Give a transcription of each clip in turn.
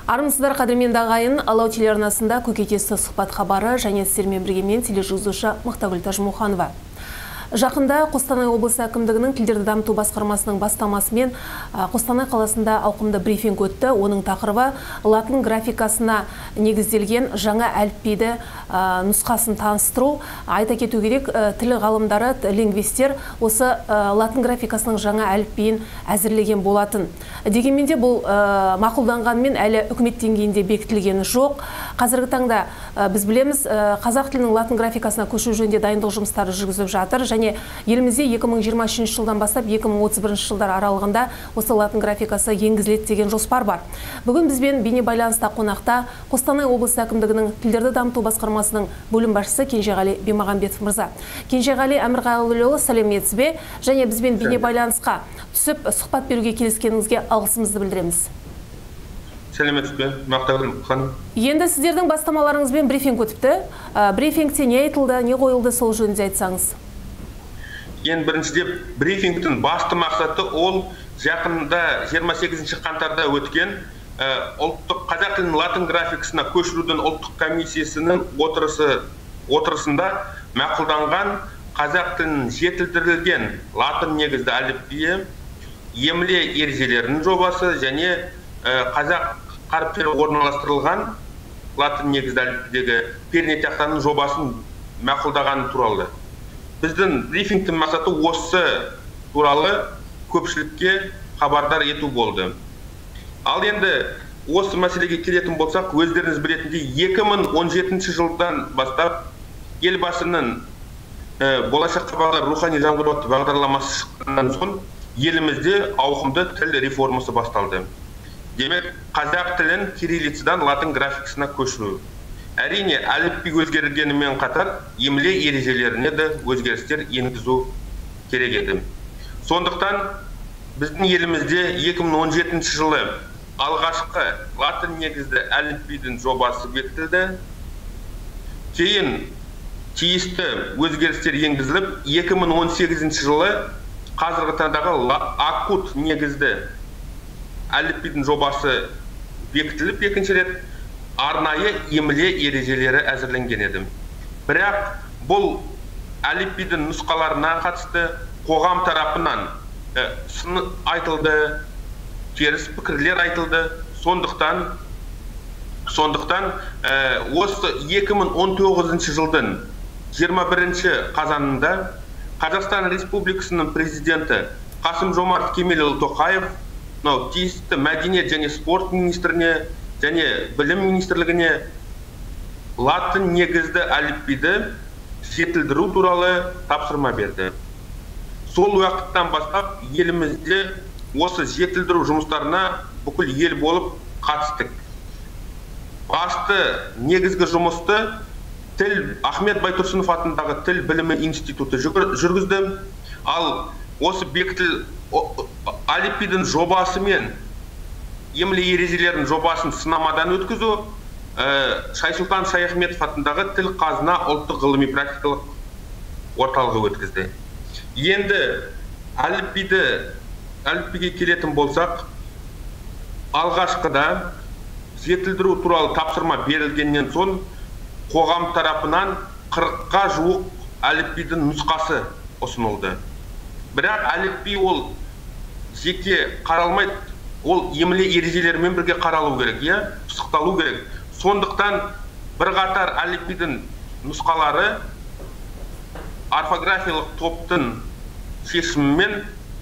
Армысыздар, қадірменді ағайын. Алау телеарнасында көкейтесті сұхбат хабары және сіздермен бірге мен тележүргізуші Мақтагүл Тажмуханова. Жақында Қостанай облысы әкімдігінің тілдерді дамыту басқармасының бастамасымен Қостанай қаласында ауқымды брифинг өтті. Оның тақырыбы латын графикасына негізделген жаңа әліпбиді нұсқасын таныстыру. Айта кету керек, тіл ғалымдары, лингвистер осы латын графикасының жаңа әліпбиін әзірлеген болатын. Дегенмен де бұл мақұлданғанмен әлі үкімет деңгейінде бекітілген жоқ. Қазіргі таңда біз білеміз, қазақ тілінің латын графикасына көшу жөнінде дайындық жұмыстары жүргізіліп жатыр. Және елімізде 2023 жылдан бастап 2031 жылдар аралығында осы латын графикасы енгізіледі деген жоспар бар. Бүгін бізбен бейне байланыста қонақта Қостанай облысы әкімдігінің тілдерді дамыту басқармасының бөлім басшысы Кенжеғали Бимағанбетов мырза. Кенжеғали Әмірғалиұлы, сәлеметсіз бе? Және бізбен бейне байланысқа түсіп сұхбат беруге келіскеніңізге алғысымызды білдіреміз. Сәлеметсіз бе, Мақтагүл ханым. Енді сіздердің бастамаларыңызбен брифинг өтіпті. Брифингте не айтылды, не қойылды, сол жөнінде айтсаңыз. Ең біріншіден брифингтің басты мақсаты ол жақында 28 қаңтарда өткен ұлттық қазақ тілінің латын графикасына көшірудің ұлттық комиссиясының отырысында мақұлданған қазақ тілінің жетілдірілген латын негізді әліпбиі, емле ережелерінің жобасы және қазақ қаріптері орналастырылған латын негізді әліпбидегі пернетақтаның жобасын мақұлдағаны туралы. Біздің брифингтің мақсаты осы туралы көпшілікке хабардар ету болды. Ал енді осы мәселеге келетін болсақ, өздеріңіз білетіндей 2017 жылдан бастап елбасының болашаққа бағдар рухани жаңғыру атты бағдарламасы шыққаннан соң елімізде ауқымды тіл реформасы басталды. Демек, қазақ тілін кириллицадан латын графикасына көшіру. Әрине, әліпби өзгергенімен қатар емле ережелеріне де өзгерістер енгізу керек еді. Сондықтан біздің елімізде 2017 жылы алғашқы латын негізді әліпбидің жобасы бекітілді. Кейін тиісті өзгерістер енгізіліп, 2018 жылы қазіргі таңдағы акут негізді әліпбидің жобасы бекітіліп, екінші рет арнайы емле ережелері әзірленген еді. Бірақ бұл әліпбидің нұсқаларына қатысты қоғам тарапынан сын айтылды, теріс пікірлер айтылды. Сондықтан осы 2019 жылдың 21 қазанында Қазақстан Республикасының президенті Қасым-Жомарт Кемелұлы Тоқаев тиісті мәдениет және спорт министріне және білім министрлігіне латын негізді әліпбиді жетілдіру туралы тапсырма берді. Сол уақыттан бастап елімізде осы жетілдіру жұмыстарына бүкіл ел болып қатыстық. Басты негізгі жұмысты Ахмет Байтұрсынов атындағы тіл білімі институты жүргізді. Ал осы бекітіл әліпбидің жобасы мен емле ережелерінің жобасын сынамадан өткізу Шайсұлтан Шаяхметов атындағы тіл қазына ұлттық ғылыми практикалық орталығы өткізді. Енді әліпбиге келетін болсақ, алғашқыда жетілдіру туралы тапсырма берілгеннен соң қоғам тарапынан 40-қа жуық әліпбидің нұсқасы ұсынылды. Бірақ әліпби ол жеке қаралмайды, ол емле ережелерімен бірге қаралу керек, пысықталу керек. Сондықтан бірқатар әліпбидің нұсқалары орфографиялық топтың шешімімен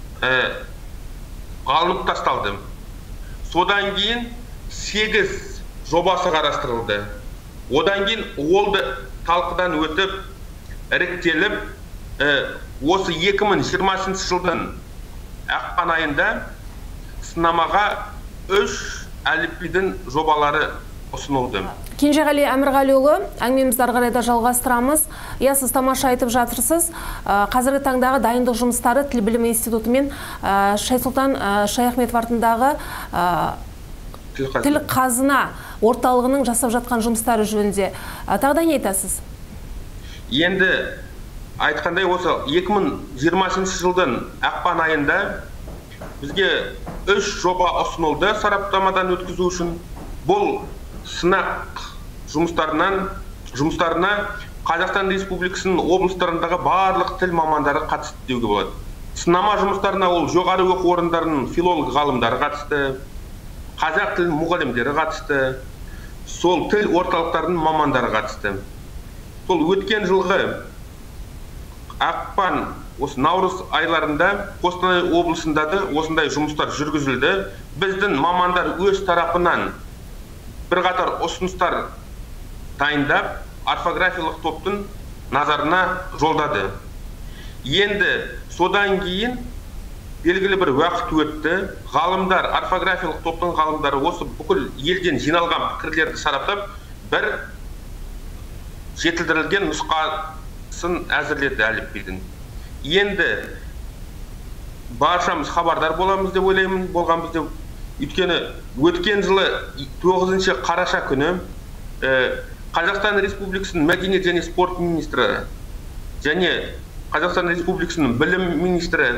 алынып тасталды. Содан кейін 8 жобасы қарастырылды. Одан кейін олды талқыдан өтіп, іріктеліп, осы 2020 жылдың ақпан айында сынамаға 3 әліпбидің жобалары ұсынылды. Кенжеғали Әмірғалиұлы, әңгімемізді ары қарай да жалғастырамыз. Сіз тамаша айтып жатырсыз. Қазіргі таңдағы дайындық жұмыстары тіл білімі институты мен Шайсұлтан Шаяхметов атындағы тіл қазына орталығының жасап жатқан жұмыстары жөнінде. Тағы да не айтасыз? Енді айтқандай осы 2020 жылдың ақпан айында бізге 3 жоба ұсынылды сараптамадан өткізу үшін. бұл сынақ жұмыстарына Қазақстан Республикасының облыстарындағы барлық тіл мамандары қатысты деуге болады. Сынама жұмыстарына ол жоғары оқу орындарының филолог ғалымдары қатысты, қазақ тіл мұғалімдері қатысты, сол тіл орталықтарының мамандары қатысты. Сол өткен жылғы ақпан, осы наурыз айларында Қостанай облысында да осындай жұмыстар жүргізілді. Біздің мамандар өз тарапынан бірқатар ұсыныстар дайындап, орфографиялық топтың назарына жолдады. Енді содан кейін белгілі бір уақыт өтті. Ғалымдар, орфографиялық топтың ғалымдары осы бүкіл елден жиналған пікірлерді сараптап, бір жетілдірілген нұсқасын әзірледі әліпбидің. Енді баршамыз хабардар боламыз деп ойлаймын, болғанбыз деп. Өйткені өткен жылы 9 қараша күні Қазақстан Республикасының мәдениет және спорт министрі және Қазақстан Республикасының білім министрі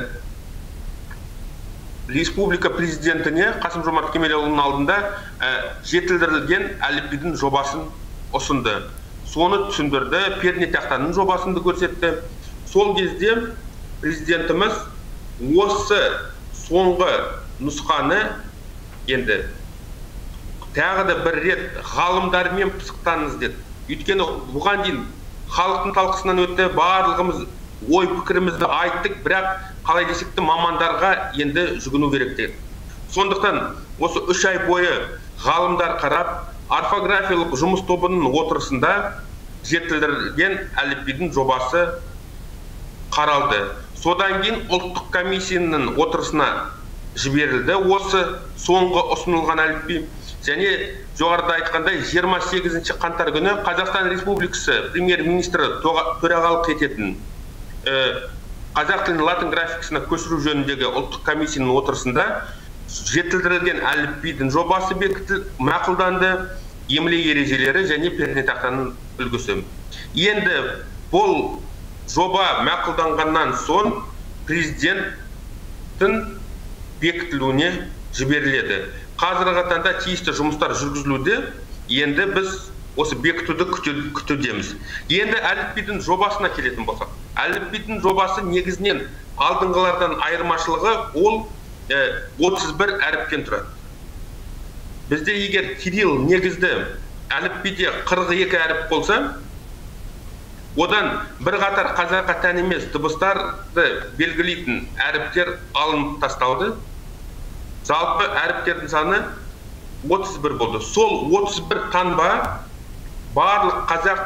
республика президентіне Қасым-Жомарт Кемелұлының алдында жетілдірілген әліпбидің жобасын ұсынды. Соны түсіндірді, пернетақтаның жобасын көрсетті. Сол кезде президентіміз осы соңғы нұсқаны енді тағы да бір рет ғалымдармен пысықтаңыз деді. Өйткені бұған дейін халықтың талқысынан өтті, барлығымыз ой пікірімізді айттық, бірақ қалай десек те мамандарға енді жүгіну керек деді. Сондықтан осы 3 ай бойы ғалымдар қарап, орфографиялық жұмыс тобының отырысында жетілдірілген әліпбидің жобасы қаралды. Содан кейін ұлттық комиссияның отырысына жіберілді осы соңғы ұсынылған әліпби. Және жоғарыда айтқандай 28 қаңтар күні Қазақстан Республикасы премьер-министрі төрағалық ететін қазақ тілін латын графикасына көшіру жөніндегі ұлттық комиссияның отырысында жетілдірілген әліпбидің жобасы бекітіліп мақұлданды, емле ережелері және пернетақтаның үлгісі. Енді бұл жоба мақұлданғаннан соң президенттің бекітілуіне жіберіледі. Қазіргі таңда тиісті жұмыстар жүргізілуде. Енді біз осы бекітуді күтудеміз. Енді әліпбидің жобасына келетін болсақ, әліпбидің жобасы негізінен алдыңғылардан айырмашылығы ол 31 әріптен тұрады. Бізде егер кирилл негізді әліпбиде 42 әріп болса, одан бірқатар қазаққа тән емес дыбыстарды белгілейтін әріптер алынып тасталды. Жалпы әріптердің саны 31 болды. Сол 31 таңба барлық қазақ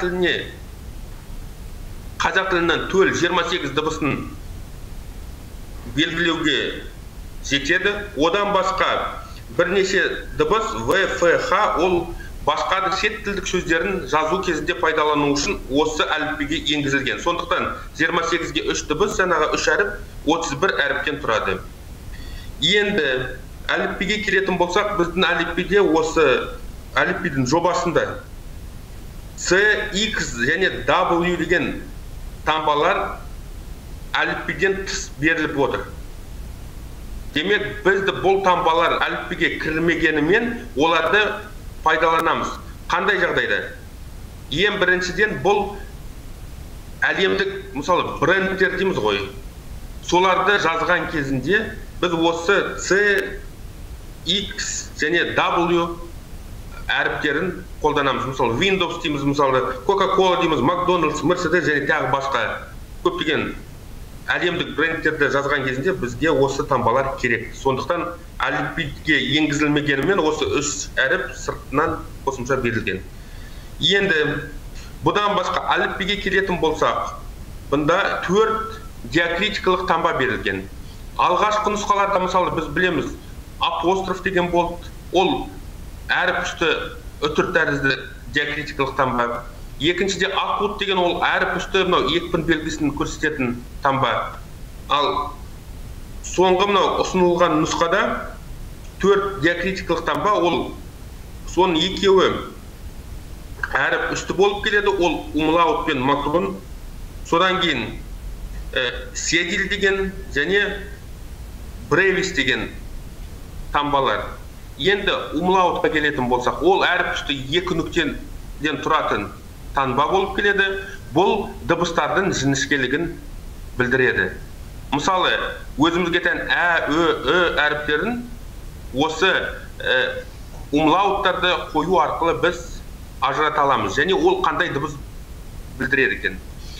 тілінен төл 28 дыбысын белгілеуге жетеді. Одан басқа бірнеше дыбыс В, Ф, Х ол басқа да шет тілдік сөздерін жазу кезінде пайдалану үшін осы әліпбиге енгізілген. Сондықтан 28-ге 3 дыбыс, жаңағы 3 әріп 31 әріптен тұрады. Енді әліпбиге келетін болсақ, біздің әліпбиде осы әліпбидің жобасында С, X және W деген таңбалар әліпбиден тыс беріліп отыр. Демек, бізді бұл таңбалар әліпбиге кірмегенімен оларды пайдаланамыз. Қандай жағдайда? Ең біріншіден бұл әлемдік, мысалы, брендтер дейміз ғой. Соларды жазған кезінде біз осы C, X және W әріптерін қолданамыз. Мысалы, Windows дейміз, мысалы, Coca-Cola дейміз, McDonald's, Mercedes және тағы басқа көптеген әлемдік брендтерді жазған кезінде бізге осы таңбалар керек. Сондықтан әліпбиге енгізілмегенімен осы 3 әріп сыртынан қосымша берілген. Енді бұдан басқа әліпбиге келетін болсақ, бұнда 4 диакритикалық таңба берілген. Алғашқы нұсқаларда, мысалы, біз білеміз, апостроф деген болды. Ол әріп үсті үтір тәрізді диакритикалық таңба. Екіншіде акут деген ол әріп үсті екпін белгісін көрсететін таңба. Ал соңғы ұсынылған нұсқада 4 диакритикалық таңба, ол соның екеуі әріп үсті болып келеді, ол умлаут пен макрон. Содан кейін седил деген және бревис деген таңбалар. Енді умлаутқа келетін болсақ, ол әріп үсті екі нүктеден тұратын таңба болып келеді. Бұл дыбыстардың жіңішкелігін білдіреді. Мысалы, өзімізге тән ә, ү әріптерін осы умлауттарды қою арқылы біз ажырата аламыз. Және ол қандай дыбыс білдіреді екен.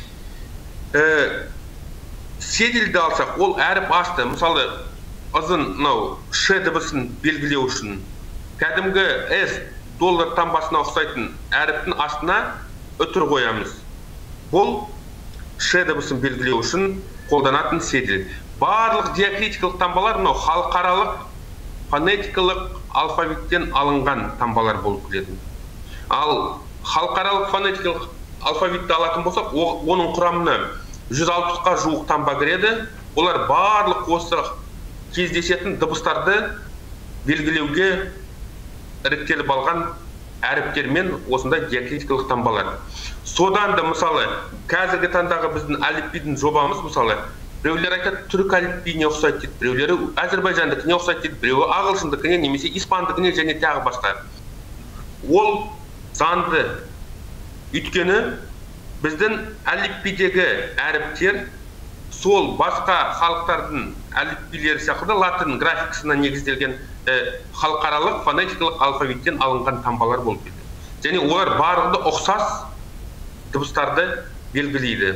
Седілді алсақ, ол әріп асты. Мысалы, ұзын ш дыбысын белгілеу үшін кәдімгі S доллар таңбасына ұқсайтын әріптің астына үтір қоямыз. Бұл ш дыбысын белгілеу үшін қолданатын седіл. Барлық диакритикалық таңбалар халықаралық фонетикалық алфавиттен алынған таңбалар болып келеді. Ал халықаралық фонетикалық алфавитті алатын болсақ, оның құрамына 160-қа жуық таңба кіреді. Олар барлық осы кездесетін дыбыстарды белгілеуге іріктеліп алған әріптермен осындай диакритикалық таңбалар. Содан да мысалы, қазіргі таңдағы біздің әліпбидің жобамыз, мысалы, біреулер айтады, түрік әліпбиіне ұқсайды дейді, біреулері Әзербайжандікіне ұқсайды дейді, біреуі ағылшындікіне, немесе испандікіне және тағы басқа. Ол заңды. Өйткені біздің әліпбидегі әріптер сол басқа халықтардың әліпбилері сияқты латын графикасына негізделген халықаралық фонетикалық алфавиттен алынған таңбалар болып келді. Және олар барлығы ұқсас дыбыстарды белгілейді.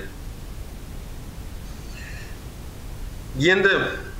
Енді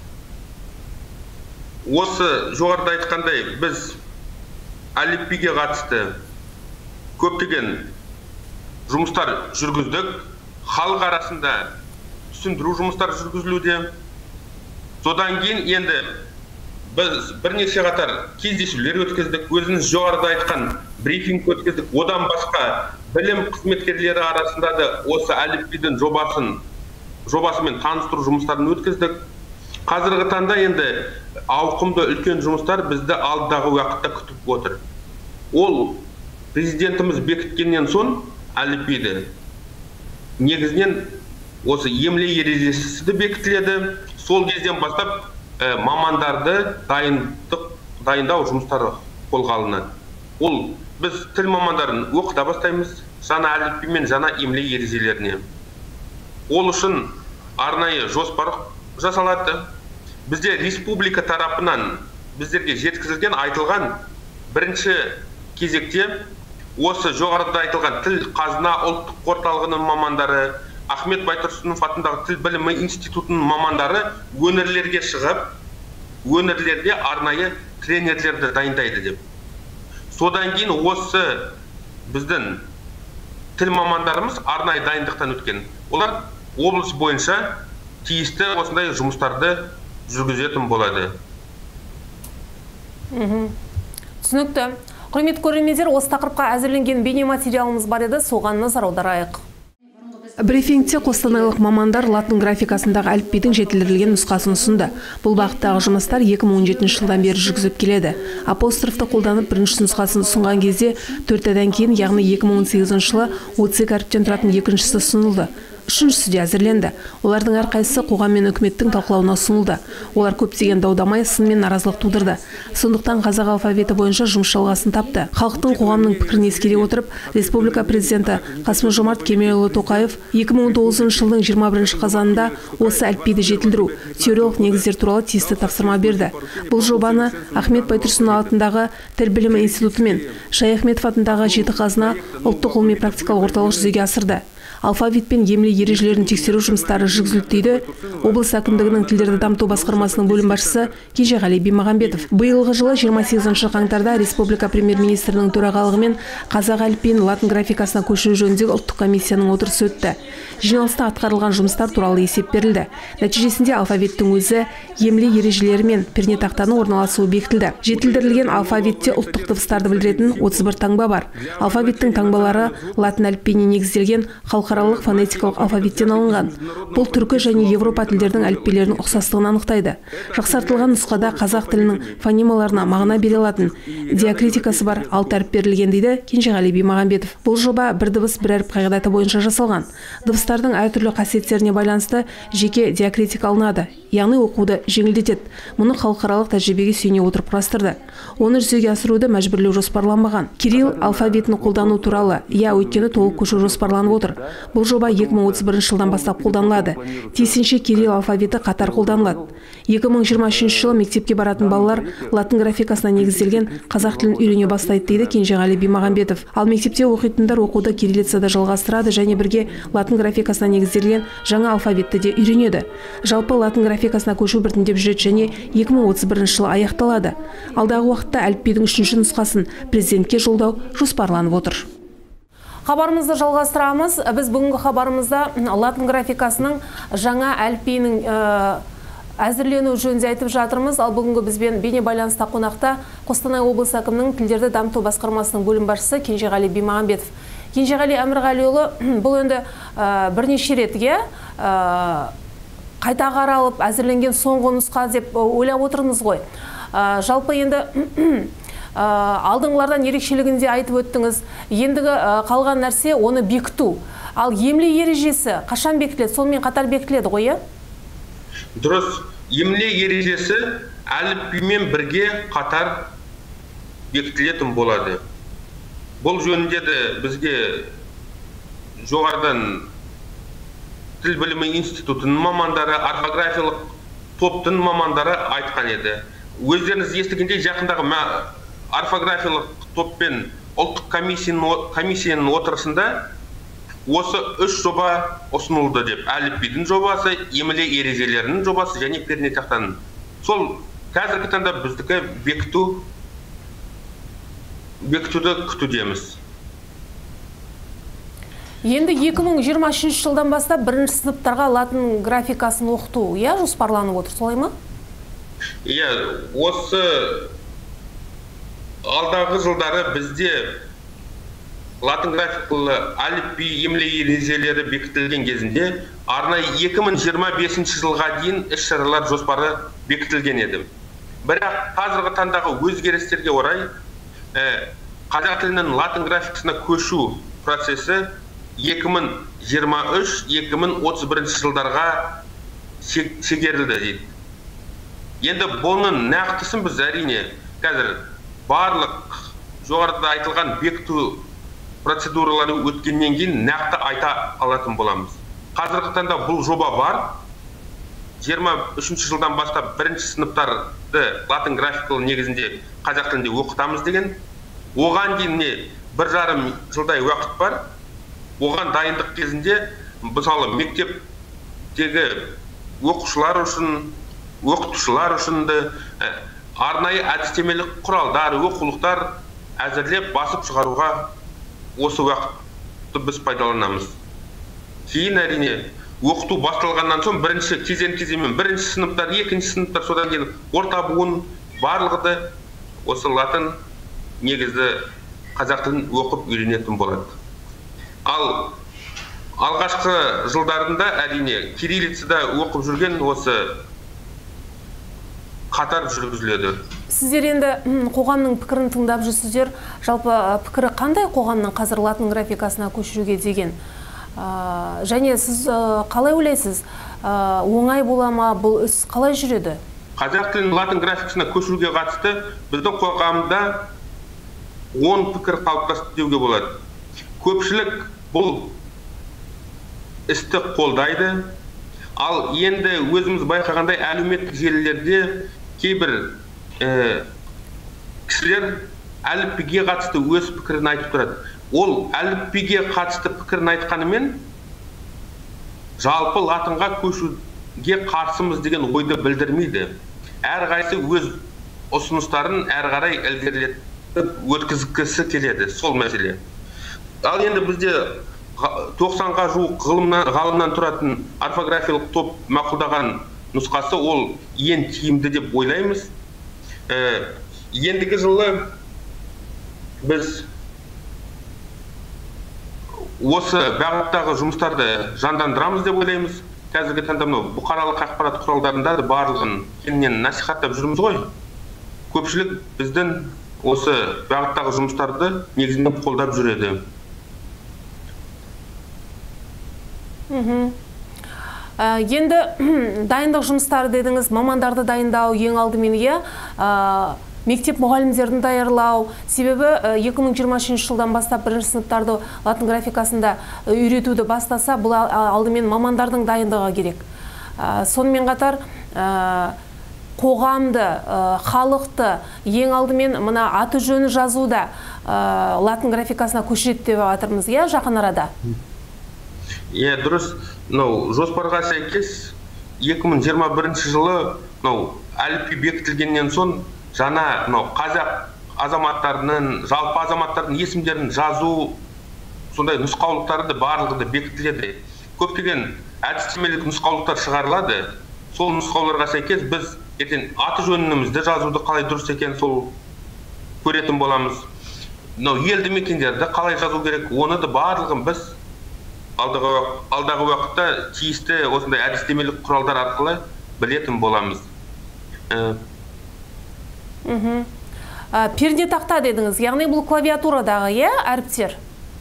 осы жоғарыда айтқандай біз әліпбиге қатысты көптеген жұмыстар жүргіздік. Халық арасында түсіндіру жұмыстар жүргізілуде. Содан кейін енді біз бірнеше қатар кездесулер өткіздік. Өзіңіз жоғарыда айтқан брифинг өткіздік. Одан басқа білім қызметкерлері арасында да осы әліпбидің жобасымен таныстыру жұмыстарын өткіздік. Қазіргі таңда енді ауқымды үлкен жұмыстар бізді алдағы уақытта күтіп отыр. Ол президентіміз бекіткеннен соң әліпбиді негізінен осы емле ережесі де бекітіледі. Сол кезден бастап мамандарды дайындау жұмыстары қолға алынады. Ол біз тіл мамандарын оқыта бастаймыз жаңа әліпби мен жаңа емле ережелеріне. Ол үшін арнайы жоспар жасалады. Бізде республика тарапынан біздерге жеткізілген айтылған бірінші кезекте осы жоғарыда айтылған тіл қазына ұлттық орталығының мамандары, Ахмет Байтұрсынов атындағы тіл білімі институтының мамандары өңірлерге шығып, өңірлерде арнайы тренерлерді дайындайды деп. Содан кейін осы біздің тіл мамандарымыз арнайы дайындықтан өткен. Олар облыс бойынша тиісті осындай жұмыстарды жүргізетін болады. Түсінікті. Құрметті көрермендер, осы тақырыпқа әзірленген бейнематериалымыз бар еді, соған назар аударайық. Брифингте қостанайлық мамандар латын графикасындағы әліпбидің жетілдірілген нұсқасын ұсынды. Бұл бағыттағы жұмыстар 2017 жылдан бері жүргізіп келеді. Апострофты қолданып бірінші нұсқасын ұсынған кезде 4 айдан кейін, яғни 2018 жылы 32 әріптен тұратын екіншісі ұсынылды. Үшіншісі де әзірленді. Олардың әрқайсысы қоғам мен үкіметтің талқылауына ұсынылды. Олар көптеген дау-дамай, сын мен наразылық тудырды. Сондықтан қазақ алфавиті бойынша жұмыс жалғасын тапты. Халықтың қоғамның пікірін ескере отырып, республика президенті Қасым-Жомарт Кемелұлы Тоқаев 2019 жылдың 21 қазанында осы әліпбиді жетілдіру, теориялық негіздер туралы тиісті тапсырма берді. Бұл жобаны Ахмет Байтұрсынов атындағы тіл білімі институты мен Шаяхметов атындағы Жеті қазына ұлттық ғылыми практикалық орталық жүзеге асырды. Алфавит пен емле ережелерін тексеру жұмыстары жүргізілді дейді облыс әкімдігінің тілдерді дамыту басқармасының бөлім басшысы Кенжеғали Бимағанбетов. Биылғы жылы 28 қаңтарда республика премьер-министрінің төрағалығымен қазақ әліпбиін латын графикасына көшіру жөніндегі ұлттық комиссияның отырысы өтті. Жиналыста атқарылған жұмыстар туралы есеп берілді. Нәтижесінде алфавиттің өзі, емле ережелері мен пернетақтаны орналасуы бекітілді. Жетілдірілген алфавитте ұлттық дыбыстарды білдіретін 31 таңба бар. Алфавиттің таңбалары латын әліпбиіне негізделген халықаралық халықаралық фонетикалық алфавиттен алынған. Бұл түркі және Европа тілдердің әліппелерінің ұқсастығын анықтайды. Жақсартылған нұсқада қазақ тілінің фонемаларына мағына бере алатын диакритикасы бар 6 әріп берілген дейді Кенжеғали Бимағанбетов. Бұл жоба бір дыбыс бір әріп қағидаты бойынша жасалған. Дыбыстардың әртүрлі қасиеттеріне байланысты жеке диакритика алынады, яғни оқуды жеңілдетеді. Мұны халықаралық тәжірибеге сүйене отырып құрастырды. Оны жүзеге асыруды мәжбүрлеу жоспарланбаған. Кирилл алфавитін қолдану туралы, өйткені толық көшу жоспарланып отыр. Бұл жоба 2031 жылдан бастап қолданылады. Тиісінше Кирилл алфавиті қатар қолданылады. 2023 жылы мектепке баратын балалар латын графикасына негізделген қазақ тілін үйрене бастайды дейді Кенжеғали Бимағанбетов. Ал мектепте оқитындар оқуды кириллицада жалғастырады және бірге латын графикасына негізделген жаңа алфавитті де үйренеді. Жалпы латын графикасына көшу біртіндеп жүреді және 2031 жылы аяқталады. Алдағы уақытта әліпбидің 3-ші нұсқасын президентке жолдау жоспарланып отыр. Хабарымызды жалғастырамыз. Біз бүгінгі хабарымызда латын графикасының жаңа әліпбиінің әзірлену жөнінде айтып жатырмыз. Ал бүгінгі бізбен бейне байланыста қонақта Қостанай облысы әкімінің тілдерді дамыту басқармасының бөлім басшысы Кенжеғали Бимағанбетов. Кенжеғали Әмірғалиұлы, бұл енді бірнеше ретге қайта қаралып әзірленген соңғы нұсқа деп ойлап отырмыз ғой. Жалпы енді алдыңғылардан ерекшелігінде айтып өттіңіз. Ендігі қалған нәрсе оны бекіту. Ал емле ережесі қашан бекітіледі? Сонымен қатар бекітіледі ғой? Дұрыс. Емле ережесі әліпбимен бірге қатар бекітілетін болады. Бұл жөнінде де бізге жоғарыдан тіл білімі институтының мамандары, орфографиялық топтың мамандары айтқан еді. Өздеріңіз естігенде жақындағы орфографиялық топпен ұлттық комиссияның отырысында осы 3 жоба ұсынылды деп. Әліпбидің жобасы, емле ережелерінің жобасы және пернетақтаның. Сол қазіргі таңда біздікі бекітуді күтудеміз. Енді 2023 жылдан бастап бірінші сыныптарға латын графикасын оқыту, жоспарланып отыр, солай ма? Осы алдағы жылдары бізде латын графикалы әліпби емле ережелері бекітілген кезінде арнайы 2025 жылға дейін іс-шаралар жоспары бекітілген еді. Бірақ қазіргі таңдағы өзгерістерге орай қазақ тілінің латын графикасына көшу процесі 2023-2031 жылдарға шегерілді дейді. Енді бұның нақтысын біз әрине қазір барлық жоғарыда айтылған бекіту процедуралары өткеннен кейін нақты айта алатын боламыз. Қазіргі таңда бұл жоба бар. 23 жылдан бастап бірінші сыныптарды латын графикалы негізінде қазақ тілінде оқытамыз деген. Оған дейін 1,5 жылдай уақыт бар. Оған дайындық кезінде мысалы мектептегі оқушылар үшін, оқытушылар үшін арнайы әдістемелік құралдар, оқулықтар әзірлеп басып шығаруға осы уақытты біз пайдаланамыз. Кейін әрине оқыту басталғаннан соң бірінші кезең-кезеңмен бірінші сыныптар, екінші сыныптар, содан кейін орта буын барлығы осы латын негізді қазақ тілін оқып үйренетін болады. Ал алғашқы жылдарында әрине кириллицада оқып жүрген осы қатар жүргізіледі. Сіздер енді қоғамның пікірін тыңдап жүрсіздер. Жалпы пікірі қандай қоғамның қазір латын графикасына көшіруге деген? Және сіз қалай ойлайсыз? Оңай бола ма, бұл іс қалай жүреді? Қазақ тілін латын графикасына көшіруге қатысты біздің қоғамда 10 пікір қалыптасты деуге болады. Көпшілік бұл істі қолдайды. Ал енді өзіміз байқағандай әлеуметтік желілерде кейбір кісілер әліпбиге қатысты өз пікірін айтып тұрады. Ол әліпбиге қатысты пікірін айтқанымен жалпы латынға көшуге қарсымыз деген ойды білдірмейді. Әрқайсысы өз ұсыныстарын әрі қарай ілгерілетіп өткізгісі келеді, сол мәселе. Ал енді бізде 90-ға жуық ғалымнан тұратын орфографиялық топ мақұлдаған нұсқасы ол ең тиімді деп ойлаймыз. Ендігі жылы біз осы бағыттағы жұмыстарды жандандырамыз деп ойлаймыз. Қазіргі таңда мынау бұқаралық ақпарат құралдарында барлығын кеңінен насихаттап жүрміз ғой. Көпшілік біздің осы бағыттағы жұмыстарды негізінен қолдап жүреді. Енді дайындық жұмыстары дедіңіз, мамандарды дайындау ең алдымен мектеп мұғалімдерін даярлау. Себебі 2023 жылдан бастап бірінші сыныптарды латын графикасында үйретуді бастаса, бұл алдымен мамандардың дайындығы керек. Сонымен қатар қоғамды, халықты ең алдымен мына аты жөні жазуда латын графикасына көшіреді деп жатырмыз, жақын арада. Дұрыс. Жоспарға сәйкес 2021 жылы әліпби бекітілгеннен соң жаңа қазақ азаматтарының, жалпы азаматтардың есімдерін жазу, сондай нұсқаулықтарды барлығы бекітіледі. Көптеген әдістемелік нұсқаулықтар шығарылады. Сол нұсқауларға сәйкес біз ертең аты жөнімізді жазуды қалай дұрыс екен сол көретін боламыз. Елді мекендерді қалай жазу керек, оны да барлығын біз алдағы уақытта тиісті осындай әдістемелік құралдар арқылы білетін боламыз. Перде тақта дедіңіз, яғни бұл клавиатурадағы әріптер?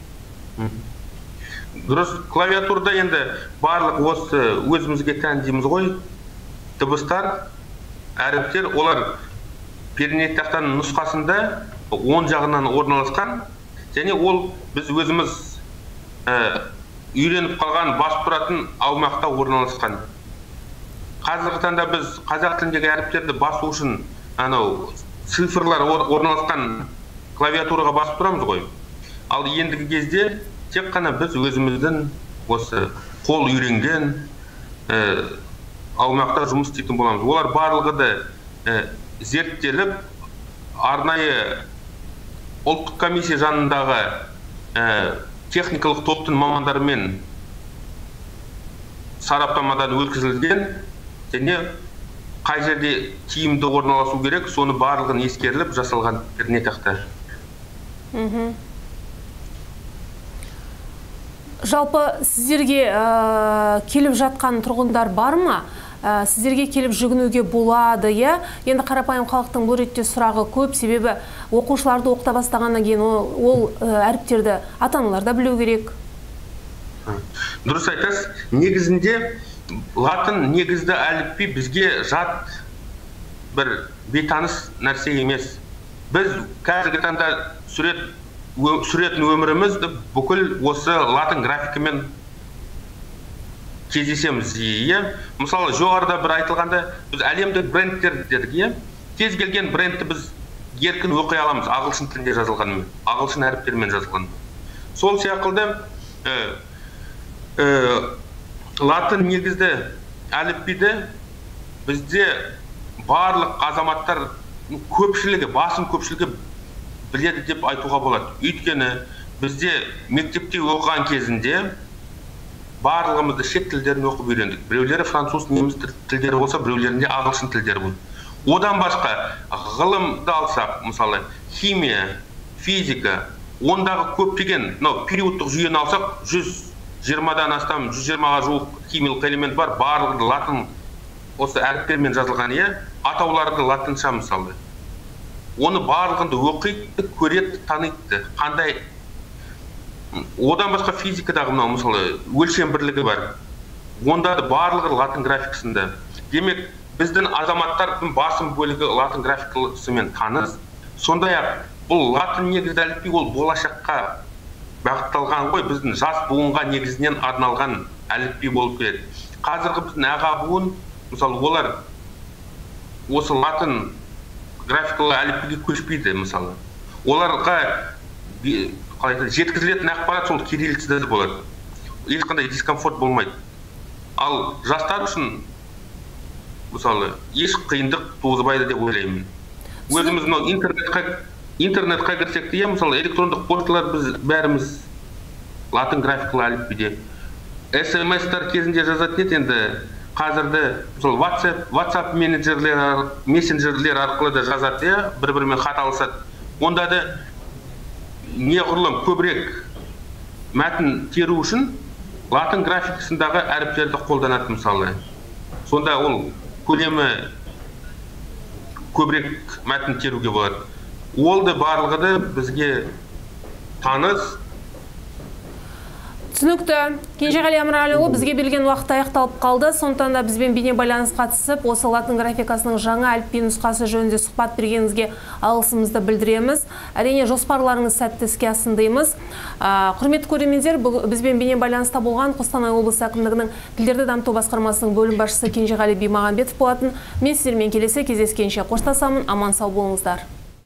Дұрыс, клавиатурада енді барлық осы өзімізге тән дейміз ғой, дыбыстар, әріптер, олар перде тақтаның нұсқасында оң жағынан орналасқан, және ол біз өзіміз үйреніп қалған басып тұратын аумақта орналасқан. Қазіргі таңда біз қазақ тіліндегі әріптерді басу үшін цифрлар орналасқан клавиатураға басып тұрамыз ғой. Ал ендігі кезде тек қана біз өзіміздің осы қол үйренген аумақта жұмыс істейтін боламыз. Олар барлығы да зерттеліп, арнайы ұлттық комиссия жанындағы техникалық топтың мамандарымен сараптамадан өткізілген, және қай жерде тиімді орналасу керек, соны барлығын ескеріліп жасалған перне тақта. Жалпы сіздерге келіп жатқан тұрғындар бар ма? Сіздерге келіп жүгінуге болады, Енді қарапайым халықтың бұл ретте сұрағы көп, себебі оқушыларды оқыта бастағаннан кейін ол әріптерді ата-аналар да білу керек. Дұрыс айтасыз. Негізінде латын негізді әліпби бізге жат бір бейтаныс нәрсе емес. Біз қазіргі таңда сүретін өмірімізді бүкіл осы латын графикамен кездесеміз. Мысалы, жоғарыда бір айтылғанда, біз әлемдік брендтер дедік, кез келген брендті біз еркін оқи аламыз, ағылшын тілінде жазылғанымен, ағылшын әріптермен жазылған. Сол сияқты латын негізді әліпбиді бізде барлық азаматтар көпшілігі, басым көпшілігі біледі деп айтуға болады. Өйткені бізде мектепте оқыған кезінде барлығымызды шет тілдерін оқып үйрендік. Біреулері француз, неміс тілдері болса, біреулерінде ағылшын тілдері болды. Одан басқа ғылымды алсақ, мысалы, химия, физика, ондағы көптеген периодтық жүйені алсақ, 120-дан астам, 120-ға жуық химиялық элемент бар, барлығы латын осы әріптермен жазылған, атауларды латынша мысалы. Оны барлығында оқиды, көреді, таниды, қандай. Одан басқа физикадағы мысалы өлшем бірлігі бар. Онда да барлығы латын графикасында. Демек, біздің азаматтардың басым бөлігі латын графикасымен таныс. Сондай-ақ бұл латын негізді әліпби ол болашаққа бағытталған ғой, біздің жас буынға негізінен арналған әліпби болып келеді. Қазіргі біздің аға буын, мысалы, олар осы латын графикалы әліпбиге көшпейді, мысалы. Оларға жеткізілетін ақпарат сол кириллицада болады. Ешқандай дискомфорт болмайды. Ал жастар үшін, мысалы, еш қиындық туғызбайды деп ойлаймын. Өзіміз интернетқа кірсек те, мысалы, электрондық пошталар біз бәріміз латын графикалы әліпбиде. SMS-тар кезінде жазатын еді, енді қазірді WhatsApp мессенджерлер арқылы да жазады, бір-бірімен хат алысады. Онда да неғұрлым көбірек мәтін теру үшін латын графикасындағы әріптерді қолданады мысалы. Сонда ол көлемі көбірек мәтін теруге болады. Олды барлығы бізге таныс. Түсінікті. Кенжеғали Әмірәліұлы, бізге берілген уақыт аяқталып қалды. Сондықтан да бізбен бейне байланыс қатысып, осы латын графикасының жаңа әліпби нұсқасы жөнінде сұхбат бергеніңізге алғысымызды білдіреміз. Әрине жоспарларыңыз сәтті іске ассын. Құрметті көрермендер, бізбен бейне байланыста болған Қостанай облысы әкімдігінің тілдерді дамыту басқармасының бөлім басшысы Кенжеғали Бимағанбетов болатын. Мен сіздермен келесі кездескенше қоштасамын. Аман сау болыңыздар.